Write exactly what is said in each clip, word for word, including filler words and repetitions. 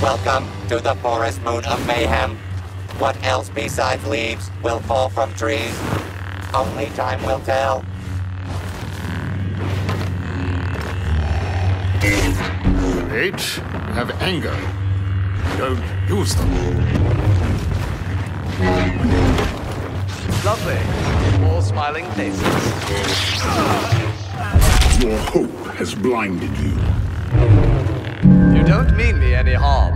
Welcome to the forest moon of mayhem. What else besides leaves will fall from trees? Only time will tell. Rage, you have anger. Don't use them. Lovely. More smiling faces. Your hope has blinded you. You don't mean me any harm.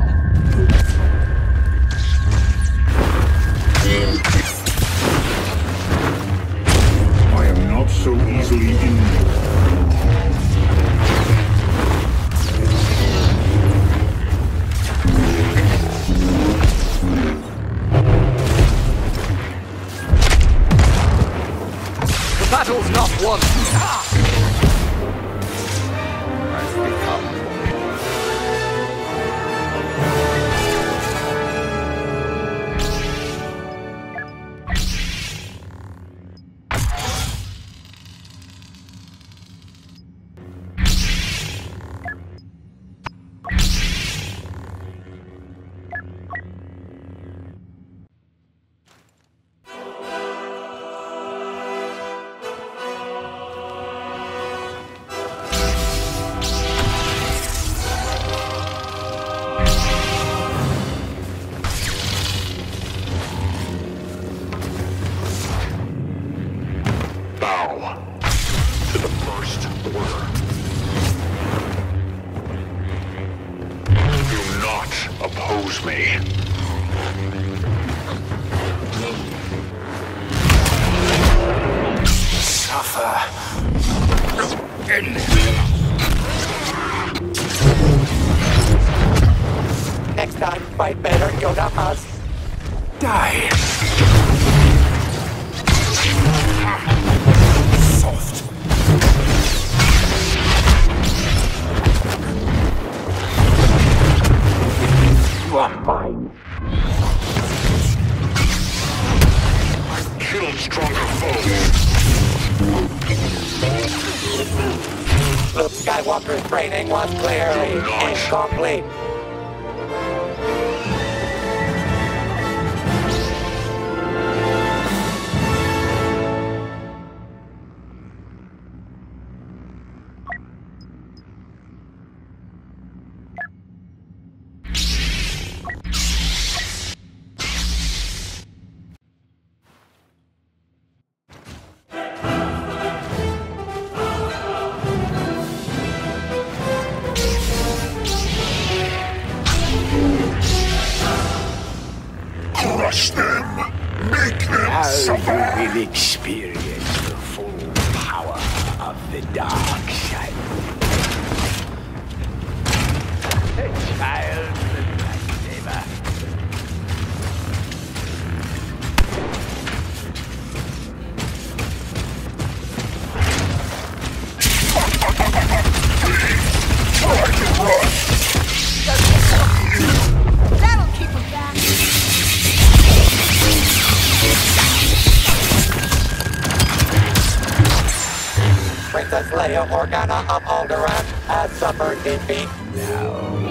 I am not so easily injured. The battle's not won. I've become. To the first order. Do not oppose me. Suffer. Next time, fight better, Yoda Us. Die. Soft. You are mine. I've killed stronger foes. Luke Skywalker's training was clearly incomplete. Crush them! Make them Now suffer! you will experience the full power of the dark side. A child and lightsaber. Try to run! That'll keep him back. Princess Leia Organa of Alderaan has suffered defeat. Now